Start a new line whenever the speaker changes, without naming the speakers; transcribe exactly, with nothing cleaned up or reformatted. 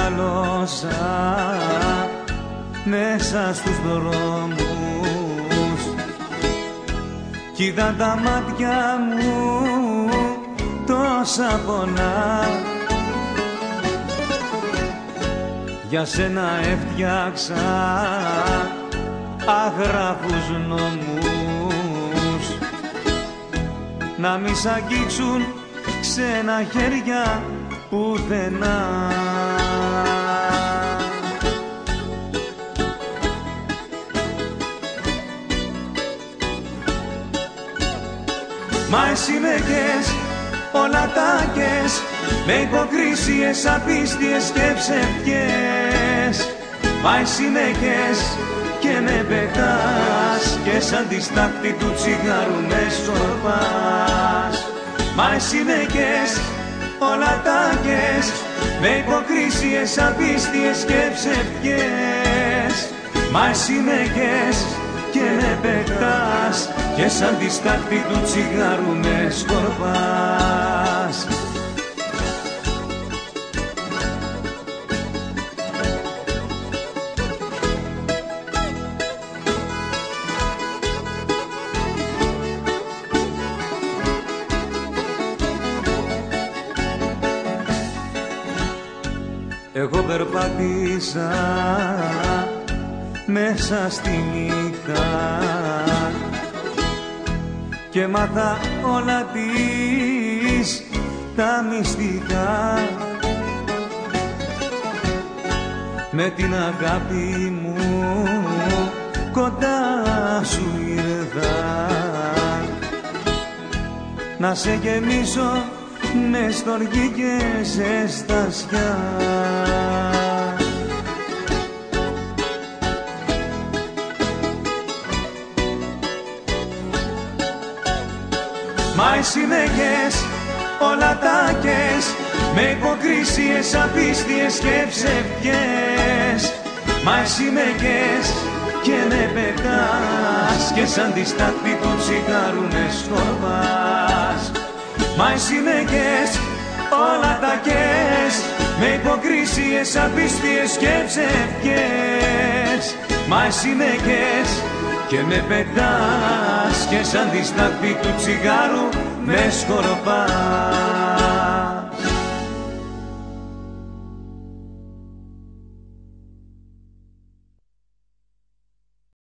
μεγάλωσα μέσα στους δρόμους κι είδα τα μάτια μου τόσα πονά. Για σένα έφτιαξα αγράφους νόμους να μη σ' αγγίξουν ξένα χέρια πουθενά. Μα εσύ με κες, όλα τα κες, με υποκρίσιες, απίστιες και ψευκές. Μα εσύ με κες και με πετάς και σαν τη στάχτη του τσιγάρου με σκορπάς. Μα εσύ με κες, όλα τα κες, με υποκρίσιες, απίστιες και ψευκές. Μα εσύ με κες και με πετάς και σαν τη στάχτη του τσιγάρου με σκορπάς. Εγώ περπάτησα μέσα στη νύχτα και μάθα όλα της τα μυστικά. Με την αγάπη μου κοντά σου ήρθα να σε γεμίσω με στοργή και ζεστασιά. Μα εσύ με κες, όλα τα κες, με υποκρίσιες, απίστιες και ψευκές. Μα εσύ με κες και με πετάς και σαν τη στάχτη του τσιγάρου με σκορπάς. Μα εσύ με κες, όλα τα κες, με υποκρίσιες, απίστιες και ψευκές. Μα εσύ με κες και με πετάς και σαν τη στάχτη του τσιγάρου με σκορπάς.